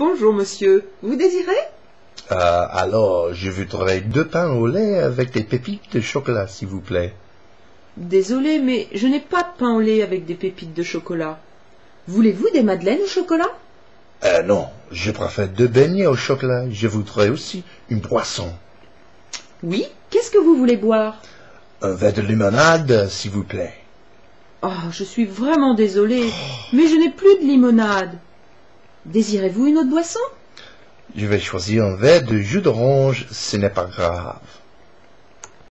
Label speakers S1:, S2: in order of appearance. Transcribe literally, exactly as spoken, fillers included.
S1: Bonjour, monsieur. Vous désirez?
S2: Euh, alors, je voudrais deux pains au lait avec des pépites de chocolat, s'il vous plaît.
S1: Désolé, mais je n'ai pas de pain au lait avec des pépites de chocolat. Voulez-vous des madeleines au chocolat?
S2: Euh, non, je préfère deux beignets au chocolat. Je voudrais aussi une boisson.
S1: Oui, qu'est-ce que vous voulez boire?
S2: Un verre de limonade, s'il vous plaît.
S1: Oh, je suis vraiment désolée, mais je n'ai plus de limonade. Désirez-vous une autre boisson?
S2: Je vais choisir un verre de jus d'orange, ce n'est pas grave.